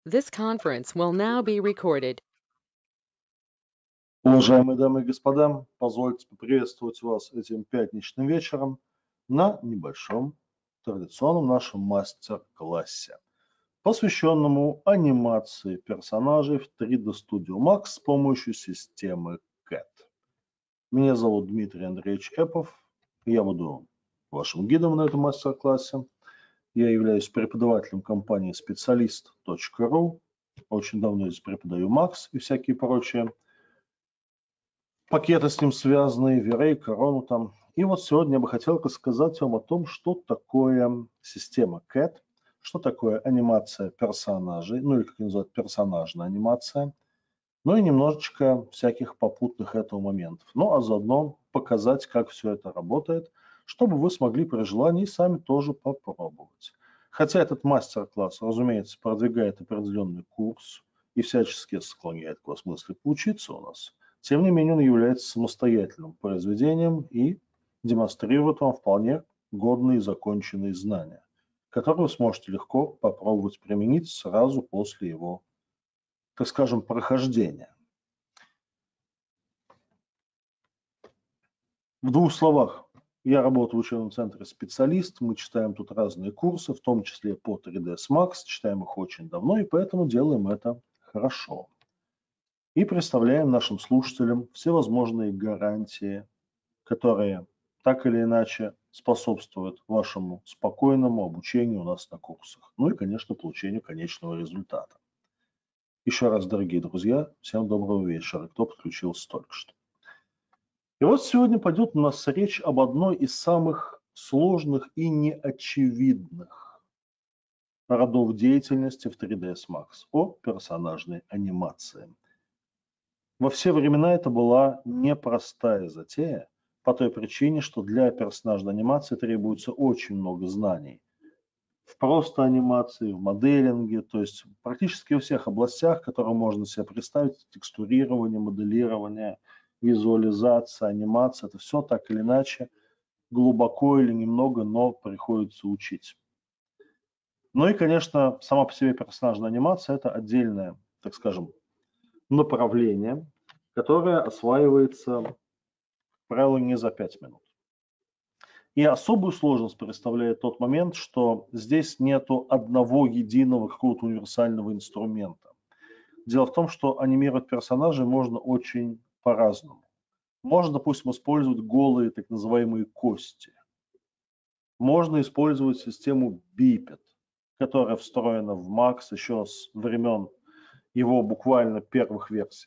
This conference will now be recorded. Уважаемые дамы и господа, позвольте поприветствовать вас этим пятничным вечером на небольшом традиционном нашем мастер-классе, посвященному анимации персонажей в 3D Studio Max с помощью системы CAD. Меня зовут Дмитрий Андреевич Эпов, и я буду вашим гидом на этом мастер-классе. Я являюсь преподавателем компании Specialist.ru, очень давно здесь преподаю Max и всякие прочие пакеты с ним связанные, V-Ray, Корону там. И вот сегодня я бы хотел рассказать вам о том, что такое система CAD, что такое анимация персонажей, ну или как ее называют, персонажная анимация, ну и немножечко всяких попутных этого моментов. Ну а заодно показать, как все это работает, чтобы вы смогли при желании сами тоже попробовать. Хотя этот мастер-класс, разумеется, продвигает определенный курс и всячески склоняет к вас мысли поучиться у нас, тем не менее он является самостоятельным произведением и демонстрирует вам вполне годные и законченные знания, которые вы сможете легко попробовать применить сразу после его, так скажем, прохождения. В двух словах, я работаю в учебном центре «Специалист», мы читаем тут разные курсы, в том числе по 3ds Max, читаем их очень давно, и поэтому делаем это хорошо. И представляем нашим слушателям всевозможные гарантии, которые так или иначе способствуют вашему спокойному обучению у нас на курсах. Ну и, конечно, получению конечного результата. Еще раз, дорогие друзья, всем доброго вечера, кто подключился только что. И вот сегодня пойдет у нас речь об одной из самых сложных и неочевидных родов деятельности в 3ds Max, о персонажной анимации. Во все времена это была непростая затея, по той причине, что для персонажной анимации требуется очень много знаний. В просто анимации, в моделинге, то есть практически во всех областях, которые можно себе представить, текстурирование, моделирование, визуализация, анимация, это все так или иначе глубоко или немного, но приходится учить. Ну и, конечно, сама по себе персонажная анимация – это отдельное, так скажем, направление, которое осваивается, как правило, не за 5 минут. И особую сложность представляет тот момент, что здесь нету одного единого какого-то универсального инструмента. Дело в том, что анимировать персонажей можно очень по-разному. Можно, допустим, использовать голые так называемые кости. Можно использовать систему Biped, которая встроена в Max еще с времен его буквально первых версий.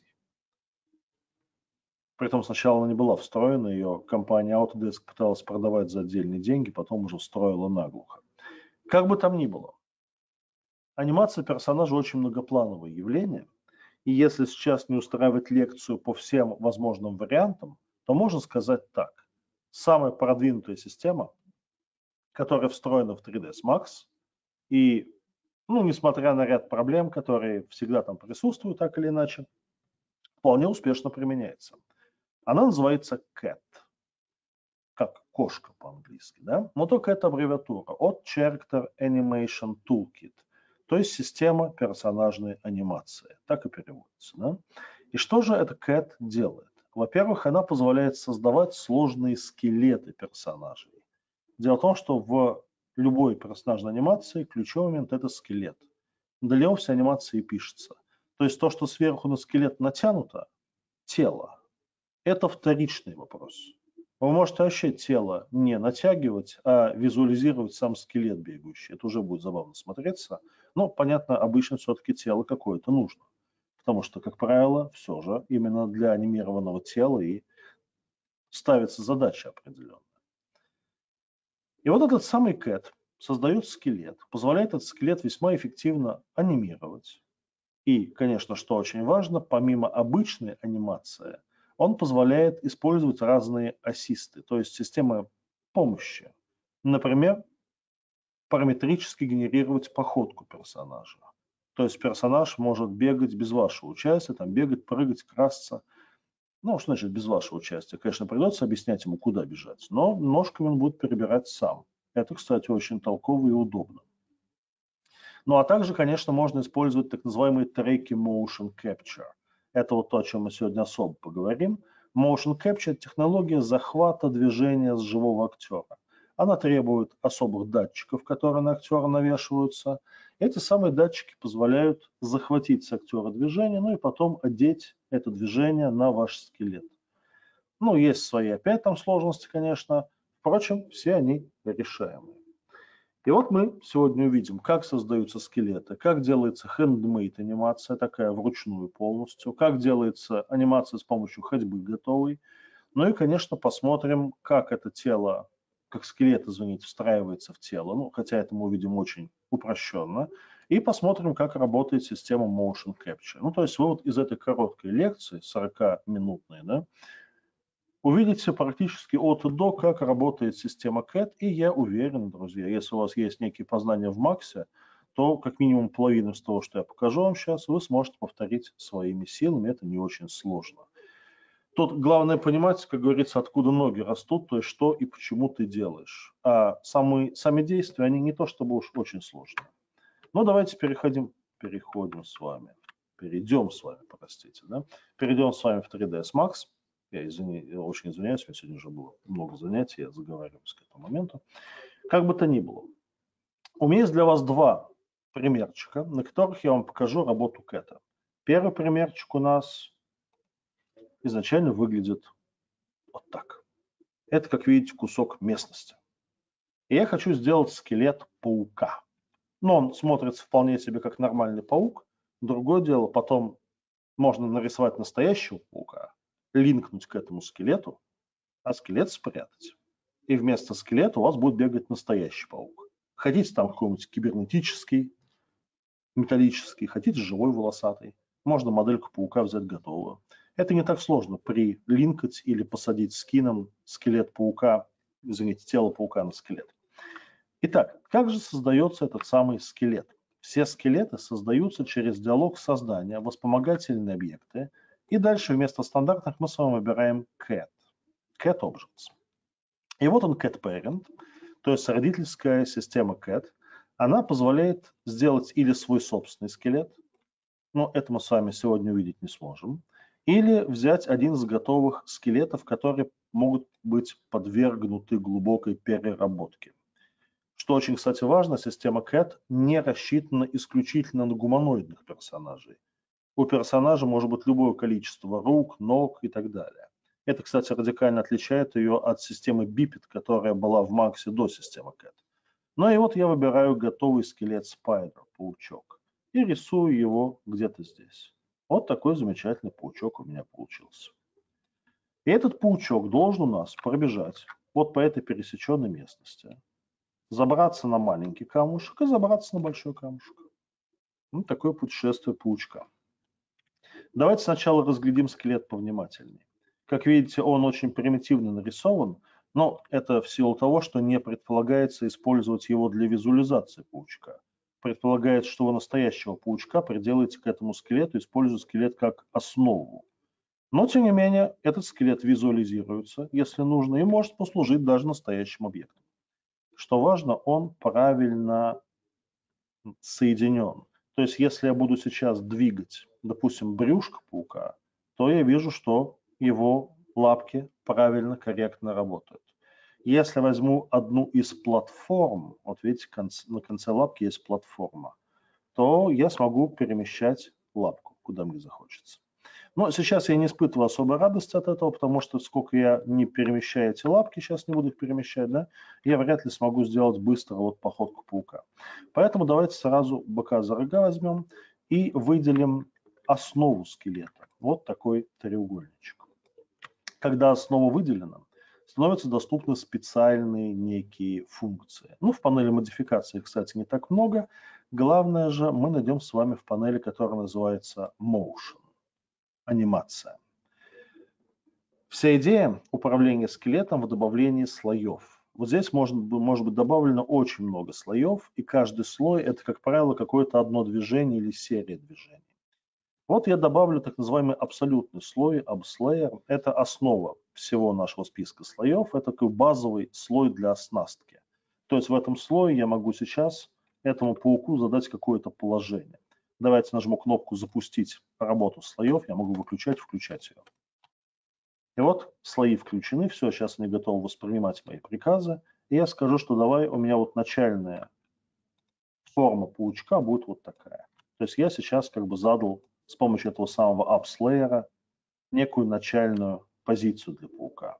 Притом сначала она не была встроена, ее компания Autodesk пыталась продавать за отдельные деньги, потом уже встроила наглухо. Как бы там ни было, анимация персонажа очень многоплановое явление, и если сейчас не устраивать лекцию по всем возможным вариантам, то можно сказать так. Самая продвинутая система, которая встроена в 3ds Max, и, несмотря на ряд проблем, которые всегда там присутствуют так или иначе, вполне успешно применяется. Она называется CAT, как кошка по-английски, да? Но только это аббревиатура от Character Animation Toolkit, то есть система персонажной анимации, так и переводится, да? И что же эта CAT делает? Во-первых, она позволяет создавать сложные скелеты персонажей. Дело в том, что в любой персонажной анимации ключевой момент – это скелет. Для него вся анимация и пишется. То есть то, что сверху на скелет натянуто, тело, это вторичный вопрос. Вы можете вообще тело не натягивать, а визуализировать сам скелет бегущий. Это уже будет забавно смотреться. Но, понятно, обычно все-таки тело какое-то нужно. Потому что, как правило, все же именно для анимированного тела и ставится задача определенная. И вот этот самый CAT создает скелет, позволяет этот скелет весьма эффективно анимировать. И, конечно, что очень важно, помимо обычной анимации, он позволяет использовать разные ассисты, то есть системы помощи. Например, параметрически генерировать походку персонажа. То есть персонаж может бегать без вашего участия, там бегать, прыгать, красться. Ну, что значит без вашего участия? Конечно, придется объяснять ему, куда бежать, но ножками он будет перебирать сам. Это, кстати, очень толково и удобно. Ну а также, конечно, можно использовать так называемый Tracky Motion Capture. Это вот то, о чем мы сегодня особо поговорим. Motion Capture – технология захвата движения с живого актера. Она требует особых датчиков, которые на актера навешиваются. Эти самые датчики позволяют захватить с актера движение, ну и потом одеть это движение на ваш скелет. Ну, есть свои опять там сложности, конечно. Впрочем, все они решаемые. И вот мы сегодня увидим, как создаются скелеты, как делается handmade анимация, такая вручную полностью, как делается анимация с помощью ходьбы готовой. Ну и, конечно, посмотрим, как это тело, как скелет, извините, встраивается в тело. Ну, хотя это мы увидим очень упрощенно. И посмотрим, как работает система Motion Capture. Ну, то есть вы вот из этой короткой лекции, 40-минутной, да, увидите практически от и до, как работает система CAD, и я уверен, друзья, если у вас есть некие познания в Максе, то как минимум половину из того, что я покажу вам сейчас, вы сможете повторить своими силами, это не очень сложно. Тут главное понимать, как говорится, откуда ноги растут, то есть что и почему ты делаешь. А сами действия, они не то чтобы уж очень сложные. Но давайте перейдем с вами, простите, да? Перейдем с вами в 3ds Max. Я очень извиняюсь, у меня сегодня уже было много занятий, я заговариваюсь к этому моменту. Как бы то ни было, у меня есть для вас два примерчика, на которых я вам покажу работу CAD. Первый примерчик у нас изначально выглядит вот так. Это, как видите, кусок местности. И я хочу сделать скелет паука. Но он смотрится вполне себе как нормальный паук. Другое дело, потом можно нарисовать настоящего паука, линкнуть к этому скелету, а скелет спрятать. И вместо скелета у вас будет бегать настоящий паук. Хотите там какой-нибудь кибернетический, металлический, хотите живой волосатый. Можно модельку паука взять готовую. Это не так сложно прилинкать или посадить скином скелет паука, извините, тело паука на скелет. Итак, как же создается этот самый скелет? Все скелеты создаются через диалог создания, вспомогательные объекты, и дальше вместо стандартных мы с вами выбираем CAD Objects. И вот он CAD Parent, то есть родительская система CAD. Она позволяет сделать или свой собственный скелет, но это мы с вами сегодня увидеть не сможем, или взять один из готовых скелетов, которые могут быть подвергнуты глубокой переработке. Что очень, кстати, важно, система CAD не рассчитана исключительно на гуманоидных персонажей. У персонажа может быть любое количество рук, ног и так далее. Это, кстати, радикально отличает ее от системы Biped, которая была в Максе до системы CAD. Ну и вот я выбираю готовый скелет Spider, паучок, и рисую его где-то здесь. Вот такой замечательный паучок у меня получился. И этот паучок должен у нас пробежать вот по этой пересеченной местности, забраться на маленький камушек и забраться на большой камушек. Ну, такое путешествие паучка. Давайте сначала разглядим скелет повнимательнее. Как видите, он очень примитивно нарисован, но это в силу того, что не предполагается использовать его для визуализации паучка. Предполагается, что вы настоящего паучка приделаете к этому скелету, используя скелет как основу. Но, тем не менее, этот скелет визуализируется, если нужно, и может послужить даже настоящим объектом. Что важно, он правильно соединен. То есть, если я буду сейчас двигать, допустим, брюшко паука, то я вижу, что его лапки правильно, корректно работают. Если возьму одну из платформ, вот видите, на конце лапки есть платформа, то я смогу перемещать лапку, куда мне захочется. Но сейчас я не испытываю особой радости от этого, потому что сколько я не перемещаю эти лапки, сейчас не буду их перемещать, да, я вряд ли смогу сделать быстро вот походку паука. Поэтому давайте сразу быка за рога возьмем и выделим основу скелета. Вот такой треугольничек. Когда основа выделена, становятся доступны специальные некие функции. Ну, в панели модификации, кстати, не так много. Главное же мы найдем с вами в панели, которая называется Motion. Анимация. Вся идея управления скелетом в добавлении слоев. Вот здесь может быть добавлено очень много слоев, и каждый слой – это, как правило, какое-то одно движение или серия движений. Вот я добавлю так называемый абсолютный слой, AbsLayer. Это основа всего нашего списка слоев, это такой базовый слой для оснастки. То есть в этом слое я могу сейчас этому пауку задать какое-то положение. Давайте нажму кнопку «Запустить работу слоев». Я могу выключать, включать ее. И вот слои включены. Все, сейчас они готовы воспринимать мои приказы. И я скажу, что давай, у меня вот начальная форма паучка будет вот такая. То есть я сейчас как бы задал с помощью этого самого apps-лейера некую начальную позицию для паука.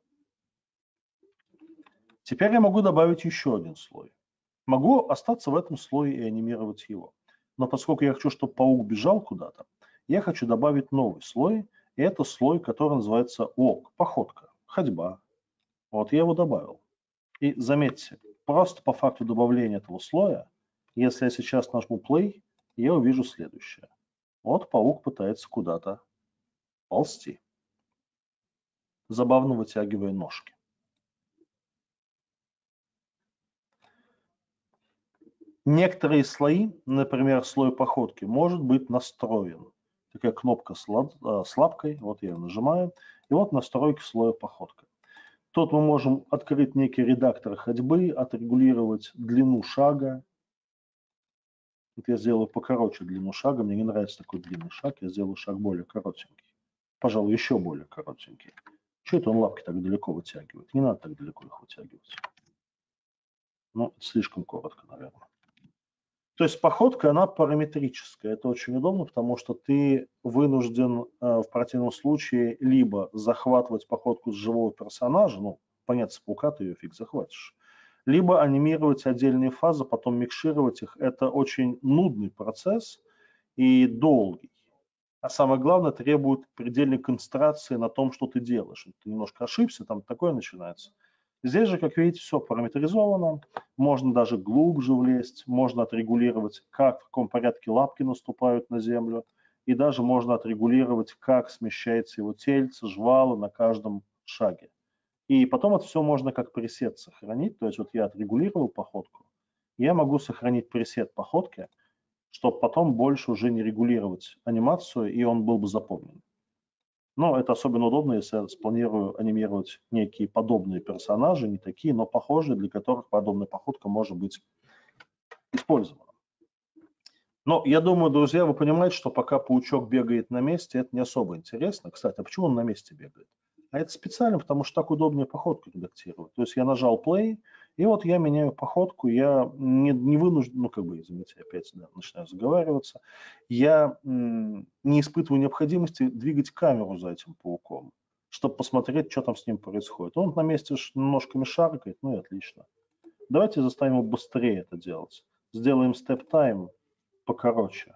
Теперь я могу добавить еще один слой. Могу остаться в этом слое и анимировать его. Но поскольку я хочу, чтобы паук бежал куда-то, я хочу добавить новый слой. И это слой, который называется walk, походка, ходьба. Вот я его добавил. И заметьте, просто по факту добавления этого слоя, если я сейчас нажму play, я увижу следующее. Вот паук пытается куда-то ползти, забавно вытягивая ножки. Некоторые слои, например, слой походки, может быть настроен. Такая кнопка с лапкой, вот я ее нажимаю, и вот настройки слоя походка. Тут мы можем открыть некий редактор ходьбы, отрегулировать длину шага. Вот я сделаю покороче длину шага, мне не нравится такой длинный шаг, я сделаю шаг более коротенький. Пожалуй, еще более коротенький. Что это он лапки так далеко вытягивает? Не надо так далеко их вытягивать. Ну, это слишком коротко, наверное. То есть походка, она параметрическая. Это очень удобно, потому что ты вынужден в противном случае либо захватывать походку с живого персонажа, ну, понятно, с паука ты ее фиг захватишь, либо анимировать отдельные фазы, потом микшировать их. Это очень нудный процесс и долгий. А самое главное, требует предельной концентрации на том, что ты делаешь. Ты немножко ошибся, там такое начинается. Здесь же, как видите, все параметризовано. Можно даже глубже влезть, можно отрегулировать, как, в каком порядке лапки наступают на землю. И даже можно отрегулировать, как смещается его тельце, жвалы на каждом шаге. И потом это все можно как пресет сохранить. То есть вот я отрегулировал походку, я могу сохранить пресет походки, чтобы потом больше уже не регулировать анимацию, и он был бы запомнен. Но это особенно удобно, если я спланирую анимировать некие подобные персонажи, не такие, но похожие, для которых подобная походка может быть использована. Но я думаю, друзья, вы понимаете, что пока паучок бегает на месте, это не особо интересно. Кстати, а почему он на месте бегает? А это специально, потому что так удобнее походку редактировать. То есть я нажал play, и вот я меняю походку, я не вынужден, ну как бы, извините, опять начинаю заговариваться, я не испытываю необходимости двигать камеру за этим пауком, чтобы посмотреть, что там с ним происходит. Он на месте ножками шаркает, ну и отлично. Давайте заставим его быстрее это делать. Сделаем step time покороче.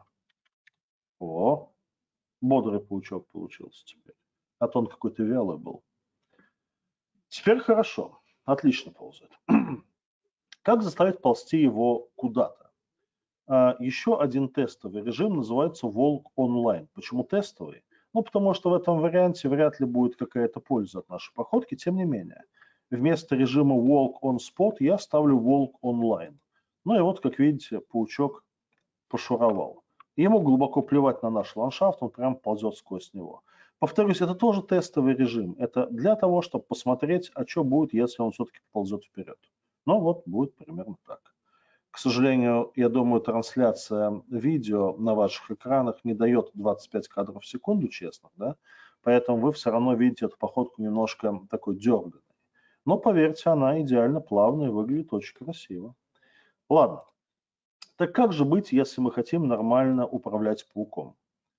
О, бодрый паучок получился теперь. А то он какой-то вялый был. Теперь хорошо. Отлично ползает. Как заставить ползти его куда-то? Еще один тестовый режим называется Walk Online. Почему тестовый? Ну, потому что в этом варианте вряд ли будет какая-то польза от нашей походки. Тем не менее, вместо режима Walk on Spot я ставлю Walk Online. Ну и вот, как видите, паучок пошуровал. Ему глубоко плевать на наш ландшафт, он прям ползет сквозь него. Повторюсь, это тоже тестовый режим. Это для того, чтобы посмотреть, а что будет, если он все-таки ползет вперед. Но вот будет примерно так. К сожалению, я думаю, трансляция видео на ваших экранах не дает 25 кадров в секунду, честно, да? Поэтому вы все равно видите эту походку немножко такой дерганной. Но поверьте, она идеально плавная и выглядит очень красиво. Ладно. Так как же быть, если мы хотим нормально управлять пауком?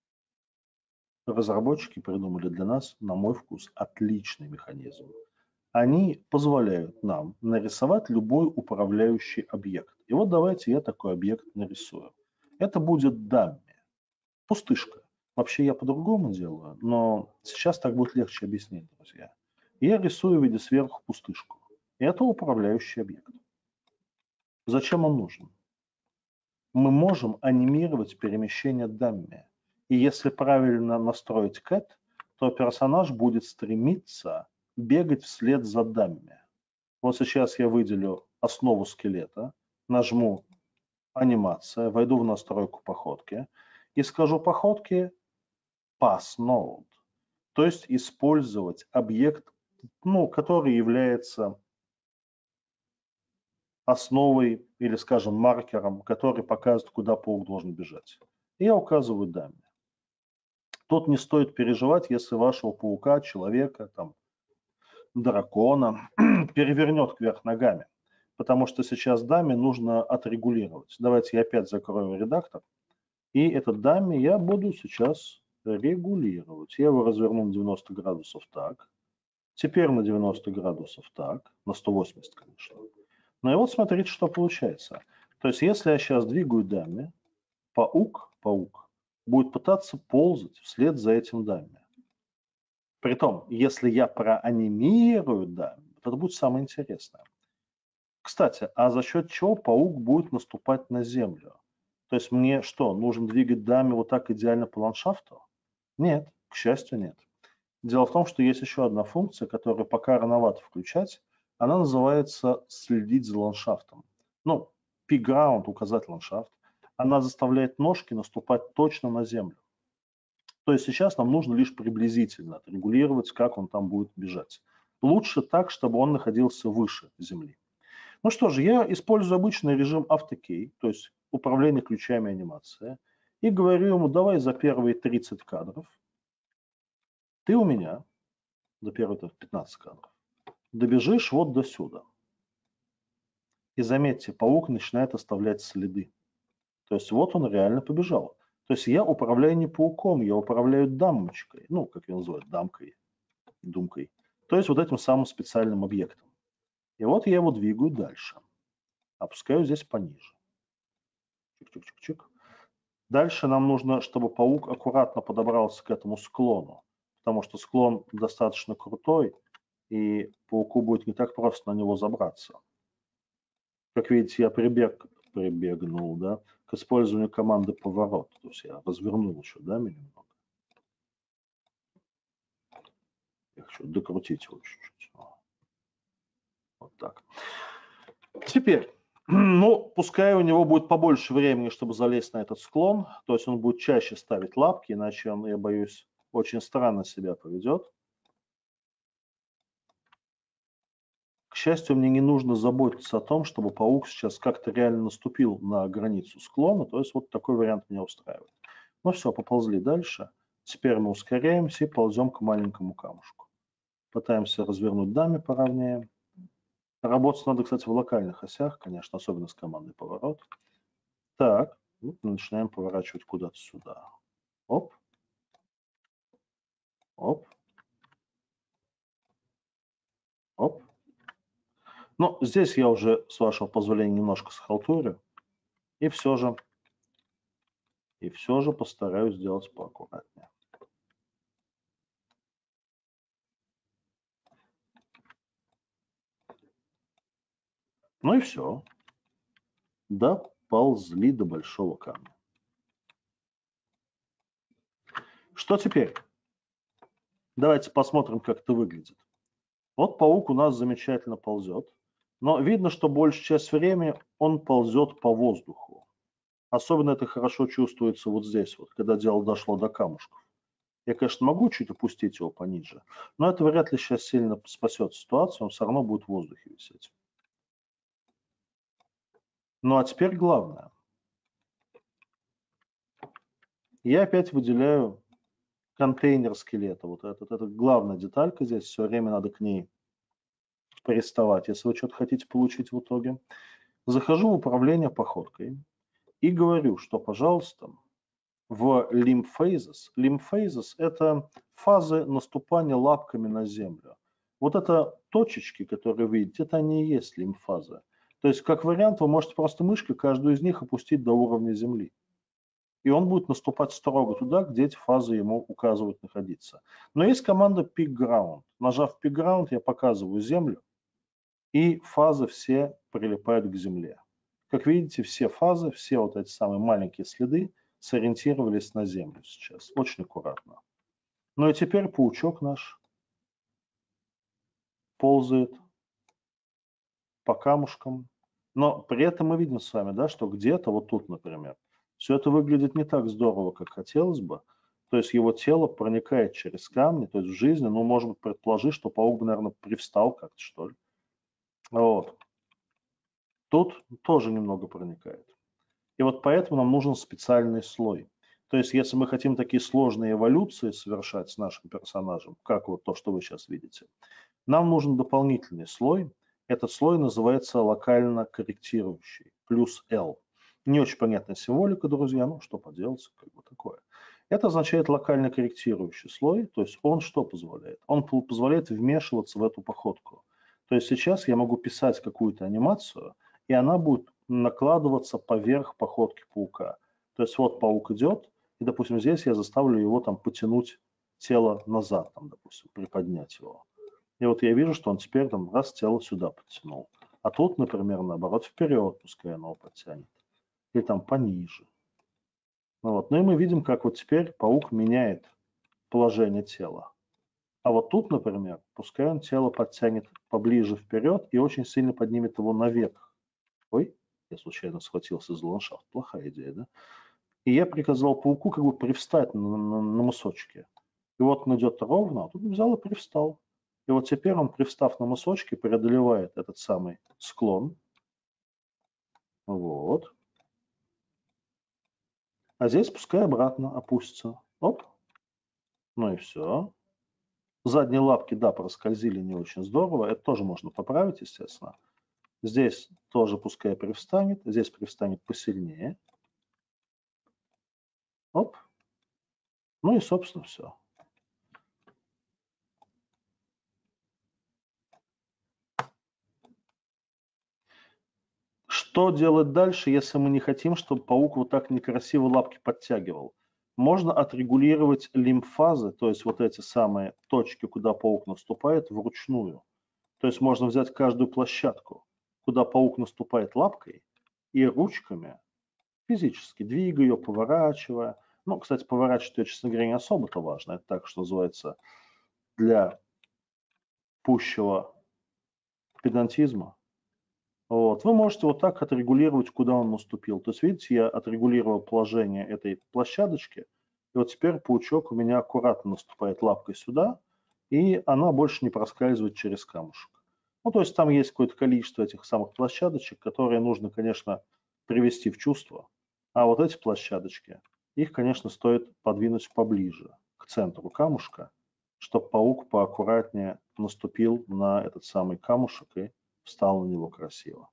Разработчики придумали для нас, на мой вкус, отличный механизм. Они позволяют нам нарисовать любой управляющий объект. И вот давайте я такой объект нарисую. Это будет дамми, пустышка. Вообще я по-другому делаю, но сейчас так будет легче объяснить, друзья. Я рисую в виде сверху пустышку. И это управляющий объект. Зачем он нужен? Мы можем анимировать перемещение дамми. И если правильно настроить cat, то персонаж будет стремиться бегать вслед за дамми. Вот сейчас я выделю основу скелета, нажму анимация, войду в настройку походки и скажу походке pass node, то есть использовать объект, который является основой или, скажем, маркером, который показывает, куда паук должен бежать. И я указываю даме. Тут не стоит переживать, если вашего паука, человека, там, дракона перевернет кверх ногами, потому что сейчас даме нужно отрегулировать. Давайте я опять закрою редактор, и этот даме я буду сейчас регулировать. Я его разверну на 90 градусов так, теперь на 90 градусов так, на 180, конечно. Ну и вот смотрите, что получается. То есть если я сейчас двигаю даме, паук будет пытаться ползать вслед за этим даме. Притом, если я проанимирую даме, это будет самое интересное. Кстати, а за счет чего паук будет наступать на землю? То есть мне что, нужно двигать даме вот так идеально по ландшафту? Нет, к счастью, нет. Дело в том, что есть еще одна функция, которую пока рановато включать. Она называется «следить за ландшафтом». Ну, peek-ground, указать ландшафт. Она заставляет ножки наступать точно на землю. То есть сейчас нам нужно лишь приблизительно отрегулировать, как он там будет бежать. Лучше так, чтобы он находился выше земли. Ну что же, я использую обычный режим AutoKey, то есть управление ключами анимации, и говорю ему, давай за первые 30 кадров ты у меня, за первые 15 кадров, добежишь вот до сюда. И заметьте, паук начинает оставлять следы. То есть вот он реально побежал. То есть я управляю не пауком, я управляю дамочкой, ну, как ее называют, дамкой, думкой. То есть вот этим самым специальным объектом. И вот я его двигаю дальше. Опускаю здесь пониже. Чик-чик-чик-чик. Дальше нам нужно, чтобы паук аккуратно подобрался к этому склону, потому что склон достаточно крутой, и пауку будет не так просто на него забраться. Как видите, я прибегнул, да, к использованию команды поворот. То есть я развернул еще, да, немного. Я хочу докрутить его чуть-чуть. Вот так. Теперь, ну, пускай у него будет побольше времени, чтобы залезть на этот склон. То есть он будет чаще ставить лапки, иначе он, я боюсь, очень странно себя поведет. К счастью, мне не нужно заботиться о том, чтобы паук сейчас как-то реально наступил на границу склона. То есть вот такой вариант меня устраивает. Ну все, поползли дальше. Теперь мы ускоряемся и ползем к маленькому камушку. Пытаемся развернуть даме поровнее. Работать надо, кстати, в локальных осях, конечно, особенно с командой поворот. Так, вот мы начинаем поворачивать куда-то сюда. Оп. Оп. Оп. Ну, здесь я уже, с вашего позволения, немножко схалтурю. И все же постараюсь сделать поаккуратнее. Ну и все. Доползли до большого камня. Что теперь? Давайте посмотрим, как это выглядит. Вот паук у нас замечательно ползет, но видно, что большую часть времени он ползет по воздуху. Особенно это хорошо чувствуется вот здесь, вот, когда дело дошло до камушков. Я, конечно, могу чуть опустить его пониже, но это вряд ли сейчас сильно спасет ситуацию, он все равно будет в воздухе висеть. Ну а теперь главное. Я опять выделяю контейнер скелета. Вот это главная деталька здесь, все время надо к ней приставать, если вы что-то хотите получить в итоге. Захожу в управление походкой и говорю, что, пожалуйста, в limb phases. Limb phases – это фазы наступания лапками на землю. Вот это точечки, которые вы видите, это они и есть limb фазы. То есть, как вариант, вы можете просто мышкой каждую из них опустить до уровня земли. И он будет наступать строго туда, где эти фазы ему указывают находиться. Но есть команда peek ground. Нажав peek ground, я показываю землю, и фазы все прилипают к земле. Как видите, все фазы, все вот эти самые маленькие следы сориентировались на землю сейчас. Очень аккуратно. Ну и теперь паучок наш ползает по камушкам. Но при этом мы видим с вами, да, что где-то вот тут, например, все это выглядит не так здорово, как хотелось бы. То есть его тело проникает через камни, то есть в жизни, ну, может быть, предположить, что паук бы, наверное, привстал как-то, что ли. Вот. Тут тоже немного проникает. И вот поэтому нам нужен специальный слой. То есть, если мы хотим такие сложные эволюции совершать с нашим персонажем, как вот то, что вы сейчас видите, нам нужен дополнительный слой. Этот слой называется локально корректирующий, плюс L. Не очень понятная символика, друзья, ну что поделать, как бы такое. Это означает локально корректирующий слой, то есть он что позволяет? Он позволяет вмешиваться в эту походку. То есть сейчас я могу писать какую-то анимацию, и она будет накладываться поверх походки паука. То есть вот паук идет, и, допустим, здесь я заставлю его там потянуть тело назад, там, допустим, приподнять его. И вот я вижу, что он теперь там раз тело сюда подтянул. А тут, например, наоборот, вперед, пускай оно подтянет. Или там пониже. Ну вот. Ну и мы видим, как вот теперь паук меняет положение тела. А вот тут, например, пускай он тело подтянет поближе вперед и очень сильно поднимет его наверх. Ой, я случайно схватился за ландшафт. Плохая идея, да? И я приказал пауку как бы привстать на мысочке. И вот он идет ровно, а тут взял и привстал. И вот теперь он, привстав на мысочке, преодолевает этот самый склон. Вот. А здесь пускай обратно опустится. Оп. Ну и все. Задние лапки, да, проскользили не очень здорово. Это тоже можно поправить, естественно. Здесь тоже пускай привстанет. Здесь привстанет посильнее. Оп. Ну и, собственно, все. Что делать дальше, если мы не хотим, чтобы паук вот так некрасиво лапки подтягивал? Можно отрегулировать лимфазы, то есть вот эти самые точки, куда паук наступает, вручную. То есть можно взять каждую площадку, куда паук наступает лапкой, и ручками физически двигая ее, поворачивая. Ну, кстати, поворачивать ее, честно говоря, не особо-то важно. Это так, что называется, для пущего педантизма. Вот. Вы можете вот так отрегулировать, куда он наступил. То есть, видите, я отрегулировал положение этой площадочки, и вот теперь паучок у меня аккуратно наступает лапкой сюда, и она больше не проскальзывает через камушек. Ну, то есть там есть какое-то количество этих самых площадочек, которые нужно, конечно, привести в чувство. А вот эти площадочки, их, конечно, стоит подвинуть поближе к центру камушка, чтобы паук поаккуратнее наступил на этот самый камушек и встал на него красиво.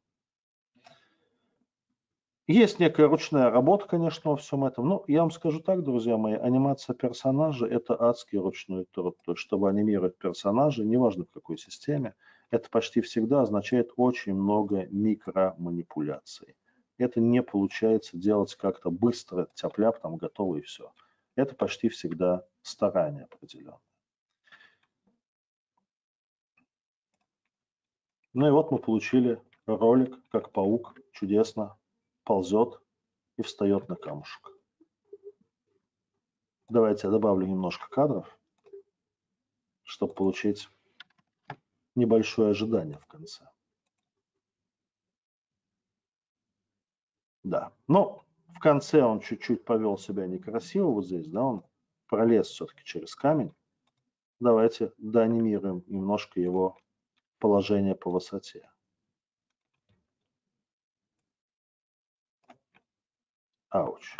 Есть некая ручная работа, конечно, во всем этом. Но я вам скажу так, друзья мои, анимация персонажа – это адский ручной труд. То есть, чтобы анимировать персонажа, неважно в какой системе, это почти всегда означает очень много микроманипуляций. Это не получается делать как-то быстро, тяп-ляп, там готово и все. Это почти всегда старание определенное. Ну и вот мы получили ролик, как паук чудесно ползет и встает на камушек. Давайте я добавлю немножко кадров, чтобы получить небольшое ожидание в конце. Да, но в конце он чуть-чуть повел себя некрасиво вот здесь, да, он пролез все-таки через камень. Давайте доанимируем немножко его положение по высоте. Ауч.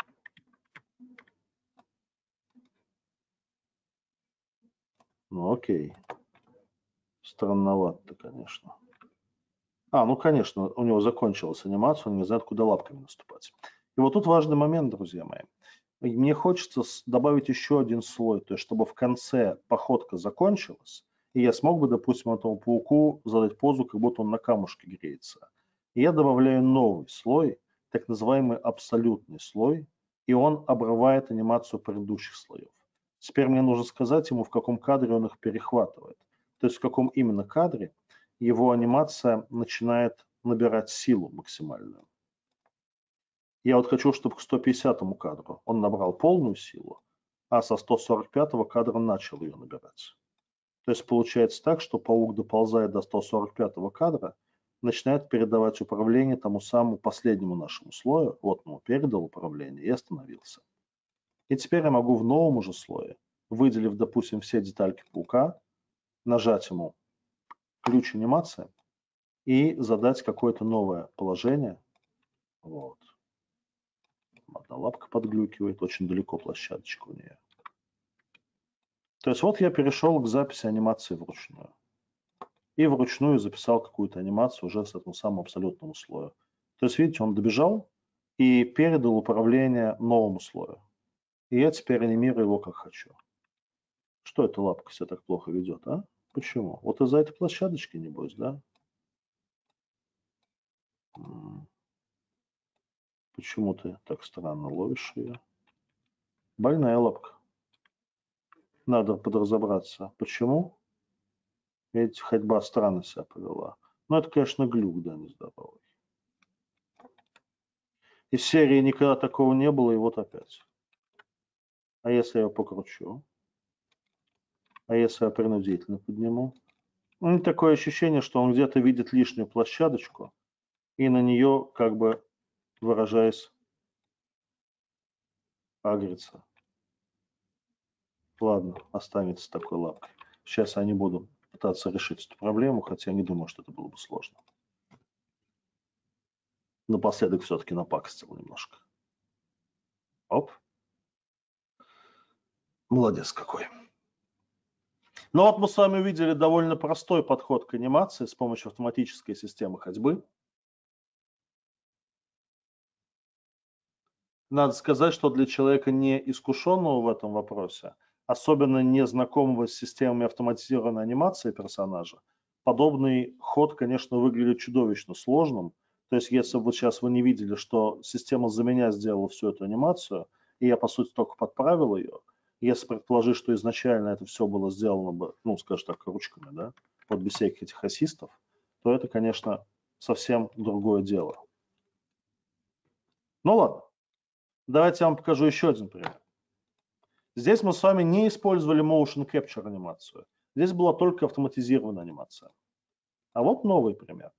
Ну окей. Странновато, конечно. Ну конечно, у него закончилась анимация, он не знает, куда лапками наступать. И вот тут важный момент, друзья мои. Мне хочется добавить еще один слой, то есть чтобы в конце походка закончилась, и я смог бы, допустим, этому пауку задать позу, как будто он на камушке греется. И я добавляю новый слой, так называемый абсолютный слой, и он обрывает анимацию предыдущих слоев. Теперь мне нужно сказать ему, в каком кадре он их перехватывает. То есть в каком именно кадре его анимация начинает набирать силу максимальную. Я вот хочу, чтобы к 150-му кадру он набрал полную силу, а со 145-го кадра начал ее набирать. То есть получается так, что паук доползает до 145-го кадра, начинает передавать управление тому самому последнему нашему слою. Вот он передал управление и остановился. И теперь я могу в новом уже слое, выделив, допустим, все детальки паука, нажать ему ключ анимации и задать какое-то новое положение. Вот. Одна лапка подглюкивает, очень далеко площадочка у нее. То есть вот я перешел к записи анимации вручную. И вручную записал какую-то анимацию уже с этому самому абсолютному слою. То есть, видите, он добежал и передал управление новому слою. И я теперь анимирую его как хочу. Что эта лапка себя так плохо ведет, а? Почему? Вот из-за этой площадочки, небось, да? Почему ты так странно ловишь ее? Больная лапка. Надо подразобраться. Почему? Ведь ходьба странно себя повела. Ну, это, конечно, глюк, да, нездоровый. Из серии никогда такого не было, и вот опять. А если я покручу? А если я принудительно подниму? Ну, такое ощущение, что он где-то видит лишнюю площадочку, и на нее, как бы, выражаясь, агрится. Ладно, останется с такой лапкой. Сейчас я не буду пытаться решить эту проблему, хотя не думаю, что это было бы сложно. Напоследок все-таки напакостил немножко. Оп. Молодец какой. Ну вот мы с вами увидели довольно простой подход к анимации с помощью автоматической системы ходьбы. Надо сказать, что для человека не искушенного в этом вопросе, особенно не знакомого с системами автоматизированной анимации персонажа, подобный ход, конечно, выглядит чудовищно сложным. То есть, если бы вот сейчас вы не видели, что система за меня сделала всю эту анимацию, и я, по сути, только подправил ее, если предположить, что изначально это все было сделано бы, ну, скажем так, ручками, да, вот без всяких этих ассистов, то это, конечно, совсем другое дело. Ну ладно. Давайте я вам покажу еще один пример. Здесь мы с вами не использовали Motion Capture анимацию. Здесь была только автоматизированная анимация. А вот новый пример.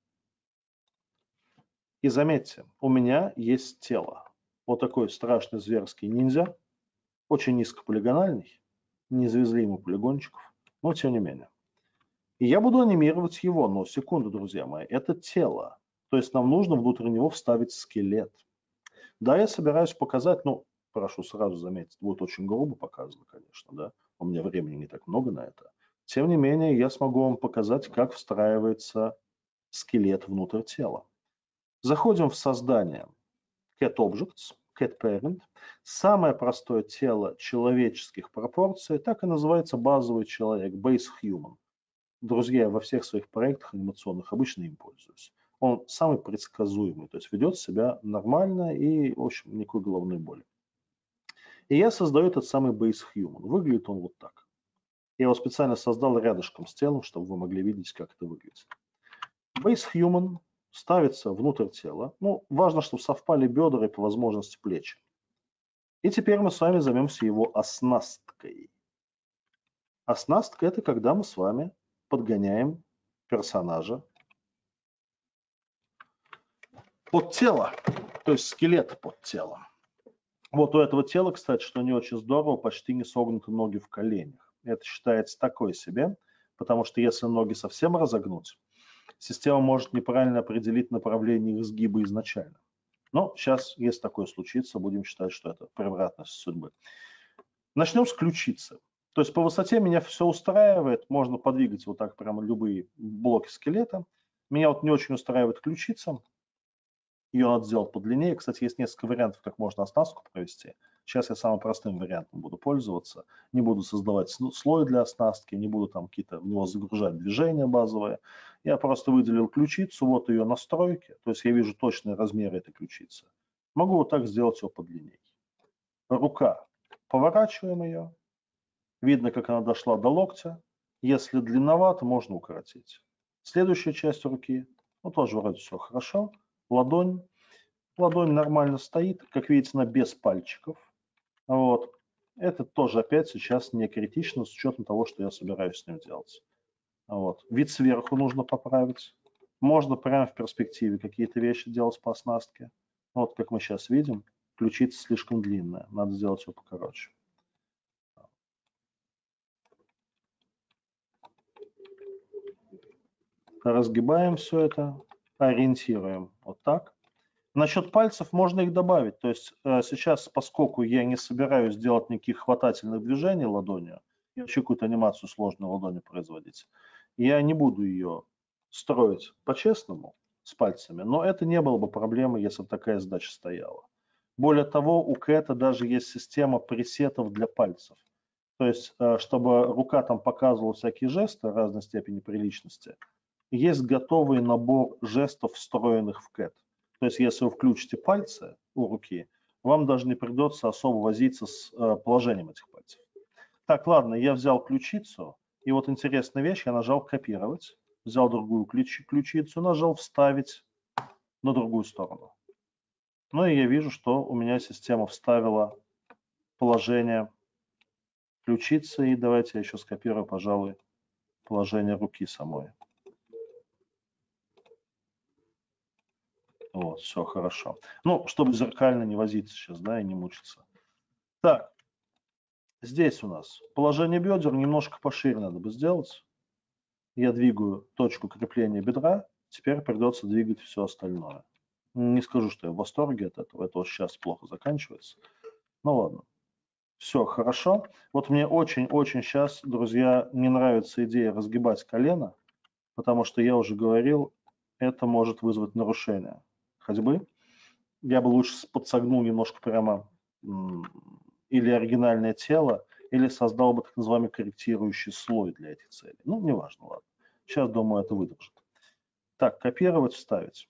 И заметьте, у меня есть тело. Вот такой страшный зверский ниндзя, очень низкополигональный, не завезли ему полигончиков, но тем не менее. И я буду анимировать его, но секунду, друзья мои, это тело. То есть нам нужно внутрь него вставить скелет. Да, я собираюсь показать, ну, прошу сразу заметить, будет очень грубо показано, конечно, да, у меня времени не так много на это. Тем не менее, я смогу вам показать, как встраивается скелет внутрь тела. Заходим в создание Cat Objects, Cat Parent. Самое простое тело человеческих пропорций, так и называется базовый человек, Base Human. Друзья, я во всех своих проектах анимационных обычно им пользуюсь. Он самый предсказуемый, то есть ведет себя нормально и, в общем, никакой головной боли. И я создаю этот самый Base Human. Выглядит он вот так. Я его специально создал рядышком с телом, чтобы вы могли видеть, как это выглядит. Base Human ставится внутрь тела. Ну, важно, чтобы совпали бедра и по возможности плечи. И теперь мы с вами займемся его оснасткой. Оснастка – это когда мы с вами подгоняем персонажа под тело, то есть скелет под телом. Вот у этого тела, кстати, что не очень здорово, почти не согнуты ноги в коленях. Это считается такое себе, потому что если ноги совсем разогнуть, система может неправильно определить направление их сгиба изначально. Но сейчас, если такое случится, будем считать, что это превратность судьбы. Начнем с ключицы. То есть по высоте меня все устраивает, можно подвигать вот так прямо любые блоки скелета. Меня вот не очень устраивает ключица. Ее надо сделать подлиннее. Кстати, есть несколько вариантов, как можно оснастку провести. Сейчас я самым простым вариантом буду пользоваться. Не буду создавать слой для оснастки, не буду там какие-то в него загружать движения базовые. Я просто выделил ключицу, вот ее настройки. То есть я вижу точные размеры этой ключицы. Могу вот так сделать ее подлиннее. Рука. Поворачиваем ее. Видно, как она дошла до локтя. Если длинновато, можно укоротить. Следующая часть руки. Ну, тоже вроде все хорошо. Ладонь. Ладонь нормально стоит, как видите, она без пальчиков. Вот. Это тоже опять сейчас не критично с учетом того, что я собираюсь с ним делать. Вот. Вид сверху нужно поправить. Можно прямо в перспективе какие-то вещи делать по оснастке. Вот как мы сейчас видим, ключица слишком длинная. Надо сделать ее покороче. разгибаем все это, ориентируем вот так. Насчет пальцев можно их добавить. То есть сейчас, поскольку я не собираюсь делать никаких хватательных движений ладонью, я хочу какую-то анимацию сложную ладонью производить, я не буду ее строить по-честному с пальцами, но это не было бы проблемой, если бы такая задача стояла. Более того, у Кэта даже есть система пресетов для пальцев. То есть, чтобы рука там показывала всякие жесты разной степени приличности, есть готовый набор жестов, встроенных в Кэт. То есть, если вы включите пальцы у руки, вам даже не придется особо возиться с положением этих пальцев. Так, ладно, я взял ключицу, и вот интересная вещь, я нажал «Копировать», взял другую ключицу, нажал «Вставить» на другую сторону. Ну и я вижу, что у меня система вставила положение ключицы, и давайте я еще скопирую, пожалуй, положение руки самой. Вот, все хорошо. Ну, чтобы зеркально не возиться сейчас, да, и не мучиться. Так, здесь у нас положение бедер немножко пошире надо бы сделать. Я двигаю точку крепления бедра, теперь придется двигать все остальное. Не скажу, что я в восторге от этого, это вот сейчас плохо заканчивается. Ну ладно. Все хорошо. Вот мне очень-очень сейчас, друзья, не нравится идея разгибать колено, потому что я уже говорил, это может вызвать нарушение ходьбы. Я бы лучше подсогнул немножко прямо или оригинальное тело, или создал бы так называемый корректирующий слой для этих целей. Ну, неважно, ладно. Сейчас, думаю, это выдержит. Так, копировать, вставить.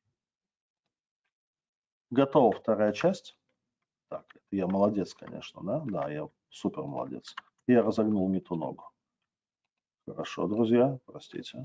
Готова вторая часть. Так, я молодец, конечно, да? Да, я супер молодец. Я разогнул не ту ногу. Хорошо, друзья, простите.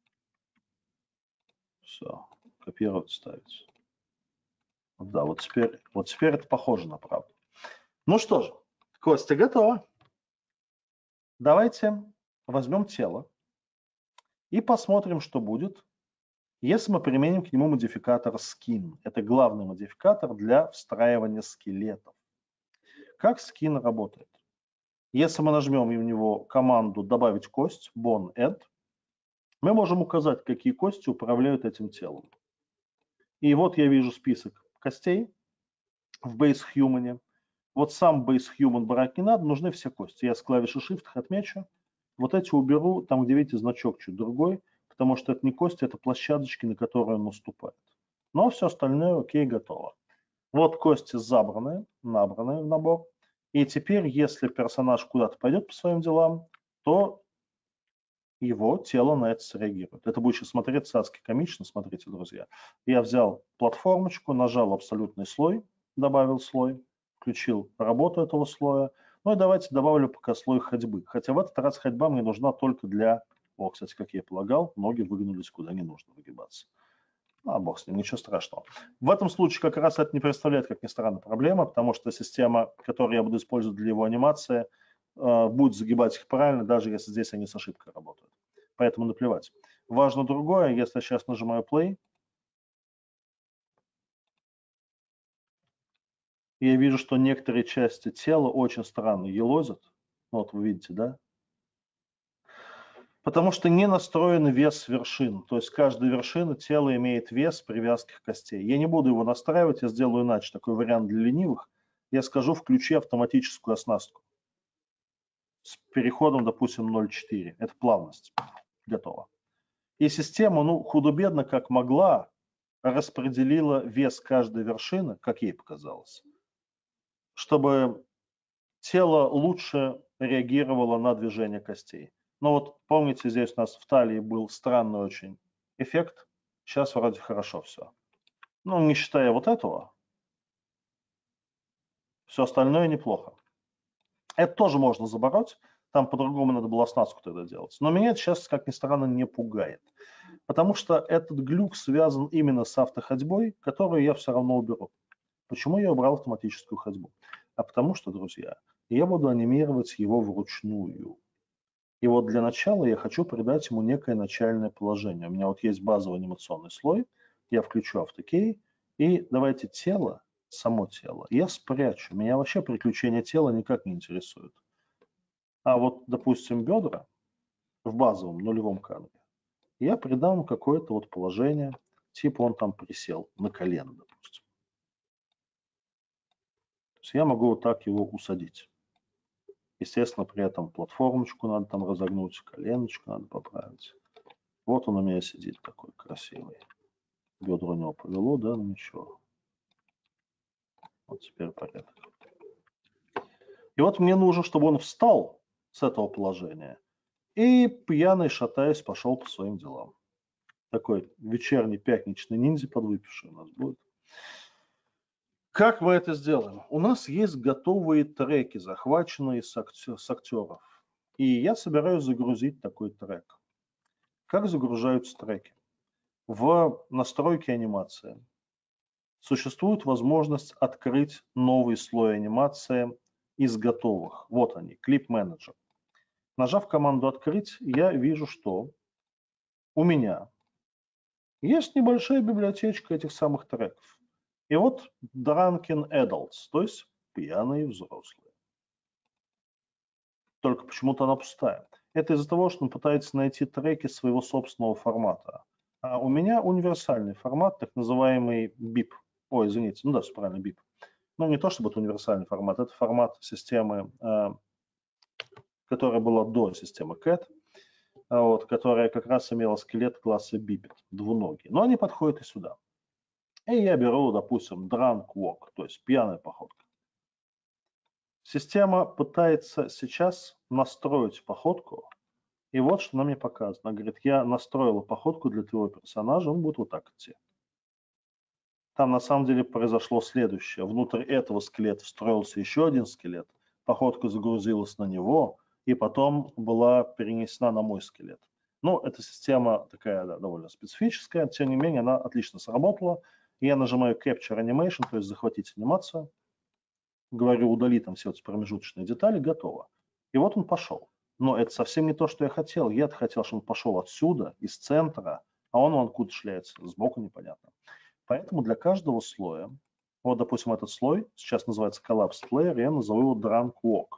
Все, копировать, вставить. Да, вот теперь это похоже на правду. Ну что же, Костя, готово. Давайте возьмем тело и посмотрим, что будет, если мы применим к нему модификатор skin. Это главный модификатор для встраивания скелетов. Как skin работает? Если мы нажмем в него команду «Добавить кость», bone add, мы можем указать, какие кости управляют этим телом. И вот я вижу список костей в Base Human. Вот сам Base Human брать не надо, нужны все кости. Я с клавиши Shift их отмечу. Вот эти уберу, там, где видите, значок чуть другой, потому что это не кости, это площадочки, на которые он наступает. Но все остальное окей, готово. Вот кости забраны, набраны в набор. И теперь, если персонаж куда-то пойдет по своим делам, то его тело на это среагирует. Это будет сейчас смотреться адски комично, смотрите, друзья. Я взял платформочку, нажал абсолютный слой, добавил слой, включил работу этого слоя. Ну и давайте добавлю пока слой ходьбы. Хотя в этот раз ходьба мне нужна только для... О, кстати, как я и полагал, ноги выгнулись куда не нужно выгибаться. А бог с ним, ничего страшного. В этом случае как раз это не представляет, как ни странно, проблема, потому что система, которую я буду использовать для его анимации, будет загибать их правильно, даже если здесь они с ошибкой работают. Поэтому наплевать. Важно другое, если я сейчас нажимаю play, я вижу, что некоторые части тела очень странно елозят. Вот вы видите, да? Потому что не настроен вес вершин. То есть каждая вершина тела имеет вес привязки к костей. Я не буду его настраивать, я сделаю иначе. Такой вариант для ленивых. Я скажу, включи автоматическую оснастку. С переходом, допустим, 0,4. Это плавность. Готово. И система, ну, худо-бедно, как могла, распределила вес каждой вершины, как ей показалось, чтобы тело лучше реагировало на движение костей. Но вот помните, здесь у нас в талии был странный очень эффект. Сейчас вроде хорошо все. Ну, не считая вот этого, все остальное неплохо. Это тоже можно забороть. Там по-другому надо было оснастку тогда делать. Но меня это сейчас, как ни странно, не пугает. Потому что этот глюк связан именно с автоходьбой, которую я все равно уберу. Почему я убрал автоматическую ходьбу? А потому что, друзья, я буду анимировать его вручную. И вот для начала я хочу придать ему некое начальное положение. У меня вот есть базовый анимационный слой, я включу автокей, и давайте тело, само тело, я спрячу. Меня вообще приключения тела никак не интересуют. А вот, допустим, бедра в базовом нулевом кадре Я придам какое-то вот положение, типа он там присел на колено, допустим. То есть я могу вот так его усадить. Естественно, при этом платформочку надо там разогнуть, коленочку надо поправить. Вот он у меня сидит такой красивый. Бедра у него повело, да, ну ничего. Вот теперь порядок. И вот мне нужно, чтобы он встал с этого положения и пьяный, шатаясь, пошел по своим делам. Такой вечерний пятничный ниндзя подвыпивший у нас будет. Как мы это сделаем? У нас есть готовые треки, захваченные с актеров. И я собираюсь загрузить такой трек. Как загружаются треки? В настройке анимации существует возможность открыть новый слой анимации из готовых. Вот они, клип менеджер. Нажав команду «Открыть», я вижу, что у меня есть небольшая библиотечка этих самых треков. И вот Drunken Adults, то есть пьяные взрослые. Только почему-то она пустая. Это из-за того, что он пытается найти треки своего собственного формата. А у меня универсальный формат, так называемый BIP. Ой, извините, ну да, все правильно, BIP. Ну, не то чтобы это универсальный формат, это формат системы, которая была до системы CAT, вот, которая как раз имела скелет класса Biped, двуногий. Но они подходят и сюда. И я беру, допустим, drunk walk, то есть пьяная походка. Система пытается сейчас настроить походку, и вот что она мне показывает. Она говорит, я настроила походку для твоего персонажа, он будет вот так идти. Там на самом деле произошло следующее. Внутрь этого скелета встроился еще один скелет, походка загрузилась на него, и потом была перенесена на мой скелет. Ну, эта система такая, да, довольно специфическая, тем не менее, она отлично сработала. Я нажимаю Capture Animation, то есть захватить анимацию, говорю, удали там все эти промежуточные детали, готово. И вот он пошел. Но это совсем не то, что я хотел. Я хотел, чтобы он пошел отсюда, из центра, а он откуда шляется, сбоку непонятно. Поэтому для каждого слоя, вот, допустим, этот слой сейчас называется Collapsed Layer, я назову его Drunk Walk.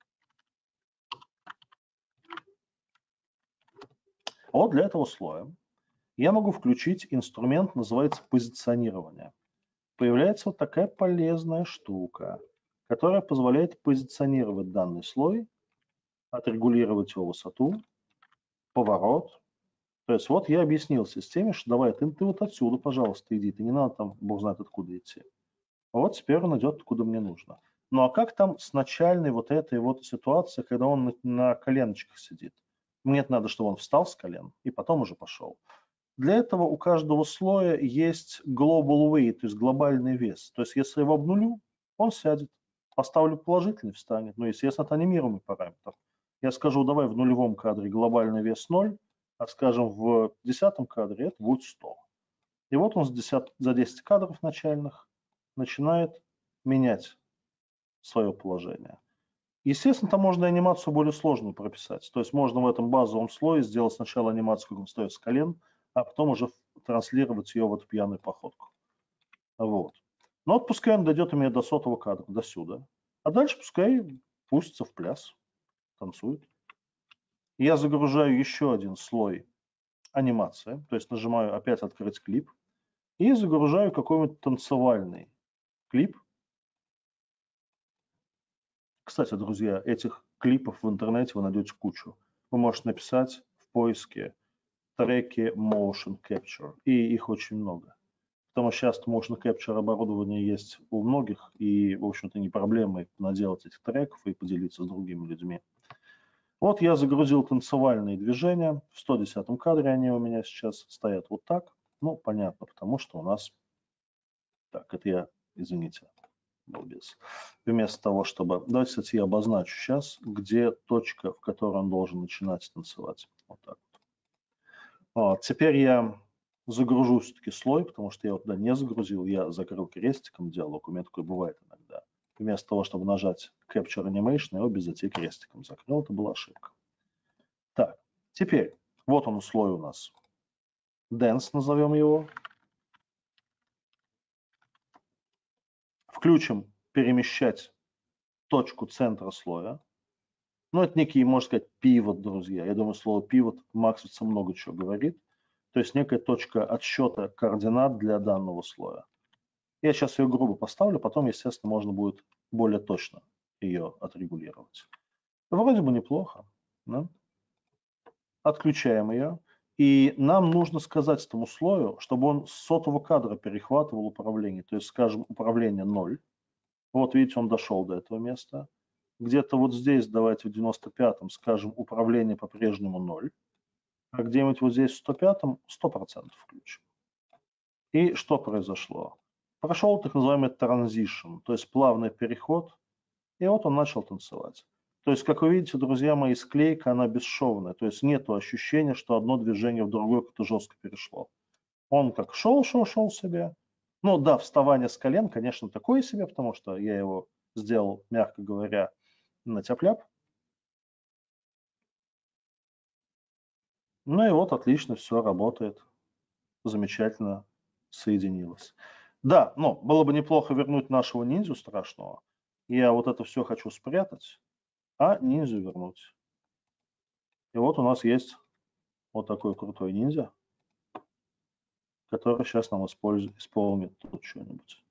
Вот для этого слоя я могу включить инструмент, называется позиционирование. Появляется вот такая полезная штука, которая позволяет позиционировать данный слой, отрегулировать его высоту, поворот. То есть вот я объяснил системе, что давай, ты вот отсюда, пожалуйста, иди, ты не надо там, бог знает откуда идти. А вот теперь он идет, куда мне нужно. Ну а как там с начальной вот этой вот ситуацией, когда он на коленочках сидит? Мне надо, чтобы он встал с колен и потом уже пошел. Для этого у каждого слоя есть global weight, то есть глобальный вес. То есть если я его обнулю, он сядет. Поставлю положительный, встанет. Но, естественно, это анимируемый параметр. Я скажу, давай в нулевом кадре глобальный вес 0, а скажем в 10 кадре это будет 100. И вот он за 10 кадров начальных начинает менять свое положение. Естественно, там можно анимацию более сложную прописать. То есть можно в этом базовом слое сделать сначала анимацию, как он встает с колен, а потом уже транслировать ее в эту пьяную походку. Вот. Но вот пускай он дойдет у меня до 100-го кадра, до сюда. А дальше пускай пустится в пляс, танцует. Я загружаю еще один слой анимации, то есть нажимаю опять открыть клип и загружаю какой-нибудь танцевальный клип. Кстати, друзья, этих клипов в интернете вы найдете кучу. Вы можете написать в поиске треки Motion Capture, и их очень много. Потому что сейчас Motion Capture оборудование есть у многих, и, в общем-то, не проблема наделать этих треков и поделиться с другими людьми. Вот я загрузил танцевальные движения. В 110 кадре они у меня сейчас стоят вот так. Ну, понятно, потому что у нас... Так, это я, извините, балбес. Вместо того, чтобы... Давайте, кстати, я обозначу сейчас, где точка, в которой он должен начинать танцевать. Вот так вот. Вот. Теперь я загружу все-таки слой, потому что я его туда не загрузил, я закрыл крестиком диалог, у меня такое бывает иногда. Вместо того, чтобы нажать Capture Animation, я его без затей крестиком закрыл, это была ошибка. Так, теперь, вот он слой у нас. Dance назовем его. Включим перемещать точку центра слоя. Ну, это некий, можно сказать, пивот, друзья. Я думаю, слово пивот Максвица много чего говорит. то есть некая точка отсчета координат для данного слоя. Я сейчас ее грубо поставлю, потом, естественно, можно будет более точно ее отрегулировать. Вроде бы неплохо. Да? Отключаем ее. И нам нужно сказать этому слою, чтобы он с сотого кадра перехватывал управление. То есть, скажем, управление 0. Вот видите, он дошел до этого места. Где-то вот здесь, давайте в 95-м, скажем, управление по-прежнему 0. А где-нибудь вот здесь в 105-м 100% включим. И что произошло? Прошел так называемый transition, то есть плавный переход, и вот он начал танцевать. То есть, как вы видите, друзья мои, склейка, она бесшовная, то есть нет ощущения, что одно движение в другое как-то жестко перешло. Он как шел себе. Ну да, вставание с колен, конечно, такое себе, потому что я его сделал, мягко говоря, на тяп-ляп. Ну и вот отлично все работает, замечательно соединилось. Да, но было бы неплохо вернуть нашего ниндзю страшного. Я вот это все хочу спрятать, а ниндзю вернуть. И вот у нас есть вот такой крутой ниндзя, который сейчас нам исполнит тут что-нибудь.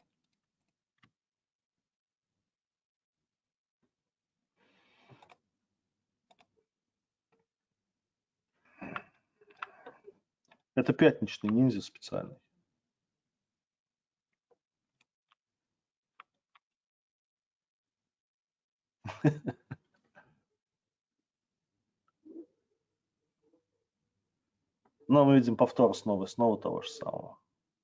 Это пятничный ниндзя специальный. Но мы видим повтор снова и снова того же самого.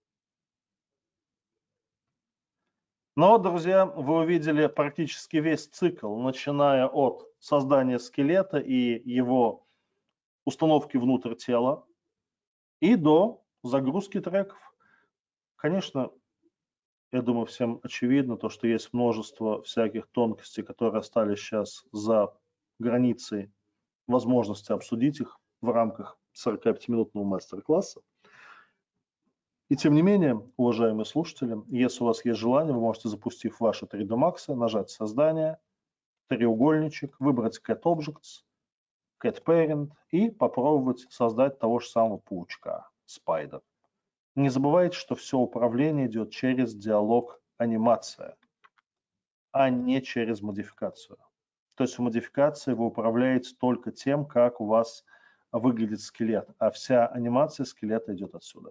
Ну вот, друзья, вы увидели практически весь цикл, начиная от создания скелета и его установки внутрь тела и до загрузки треков. Конечно, я думаю, всем очевидно то, что есть множество всяких тонкостей, которые остались сейчас за границей возможности обсудить их в рамках 45-минутного мастер-класса. И тем не менее, уважаемые слушатели, если у вас есть желание, вы можете, запустив ваши 3D Max, нажать «Создание», треугольничек, выбрать Cat Objects, Cat Parent и попробовать создать того же самого паучка, Spider. Не забывайте, что все управление идет через диалог анимация, а не через модификацию. То есть в модификации вы управляете только тем, как у вас выглядит скелет, а вся анимация скелета идет отсюда.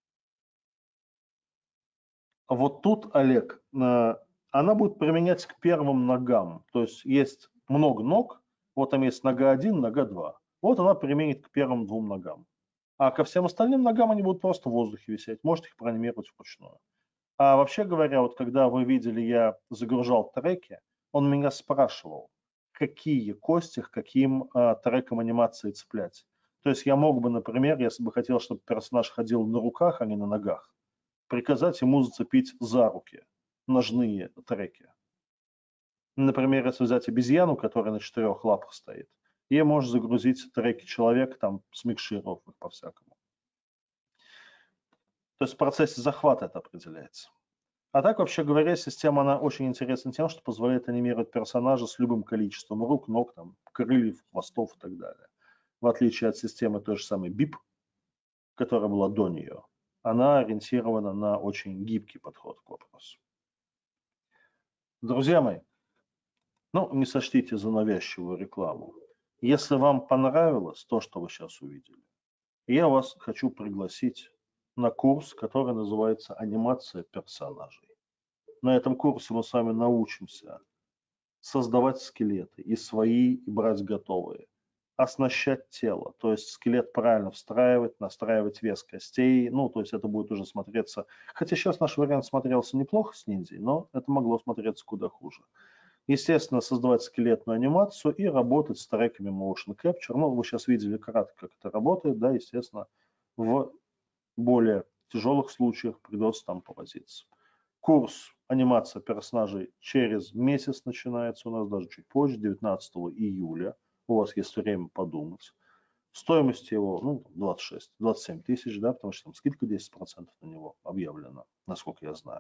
Вот тут, Олег, она будет применяться к первым ногам. То есть много ног, вот там есть нога 1, нога 2. Вот она применит к первым 2 ногам. А ко всем остальным ногам они будут просто в воздухе висеть. Можете их проанимировать вручную. А вообще говоря, вот когда вы видели, я загружал треки, он меня спрашивал, какие кости к каким трекам анимации цеплять. То есть я мог бы, например, если бы хотел, чтобы персонаж ходил на руках, а не на ногах, приказать ему зацепить за руки ножные треки. Например, если взять обезьяну, которая на 4 лапах стоит, ей можно загрузить треки человека, там смикшировав их по-всякому. То есть в процессе захвата это определяется. А так, вообще говоря, система, она очень интересна тем, что позволяет анимировать персонажа с любым количеством рук, ног, там, крыльев, хвостов и так далее. В отличие от системы той же самой BIP, которая была до нее, она ориентирована на очень гибкий подход к вопросу. Друзья мои, ну, не сочтите за навязчивую рекламу. Если вам понравилось то, что вы сейчас увидели, я вас хочу пригласить на курс, который называется «Анимация персонажей». На этом курсе мы с вами научимся создавать скелеты, и свои, и брать готовые, оснащать тело, то есть скелет правильно встраивать, настраивать вес костей, ну, то есть это будет уже смотреться, хотя сейчас наш вариант смотрелся неплохо с ниндзей, но это могло смотреться куда хуже. Естественно, создавать скелетную анимацию и работать с треками Motion Capture. Ну, вы сейчас видели кратко, как это работает, да, естественно, в более тяжелых случаях придется там повозиться. Курс анимация персонажей через месяц начинается у нас, даже чуть позже, 19 июля. У вас есть время подумать. Стоимость его, ну, 27 тысяч, да, потому что там скидка 10% на него объявлена, насколько я знаю.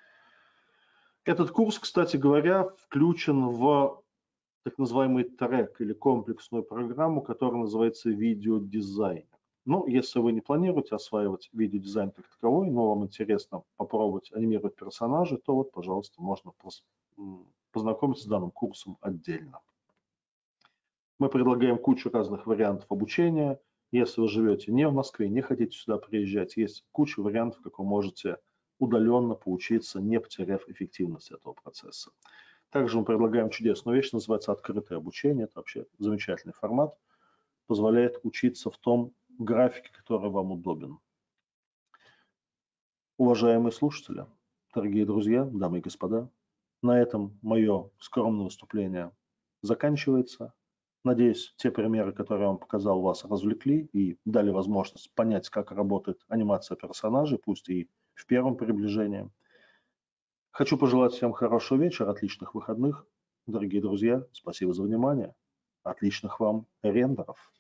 Этот курс, кстати говоря, включен в так называемый трек или комплексную программу, которая называется видеодизайн. Ну, если вы не планируете осваивать видеодизайн как таковой, но вам интересно попробовать анимировать персонажей, то вот, пожалуйста, можно познакомиться с данным курсом отдельно. Мы предлагаем кучу разных вариантов обучения. Если вы живете не в Москве, не хотите сюда приезжать, есть куча вариантов, как вы можете удаленно поучиться, не потеряв эффективность этого процесса. Также мы предлагаем чудесную вещь, называется открытое обучение. Это вообще замечательный формат, позволяет учиться в том графике, который вам удобен. Уважаемые слушатели, дорогие друзья, дамы и господа, на этом мое скромное выступление заканчивается. Надеюсь, те примеры, которые я вам показал, вас развлекли и дали возможность понять, как работает анимация персонажей, пусть и в первом приближении. Хочу пожелать всем хорошего вечера, отличных выходных. Дорогие друзья, спасибо за внимание. Отличных вам рендеров.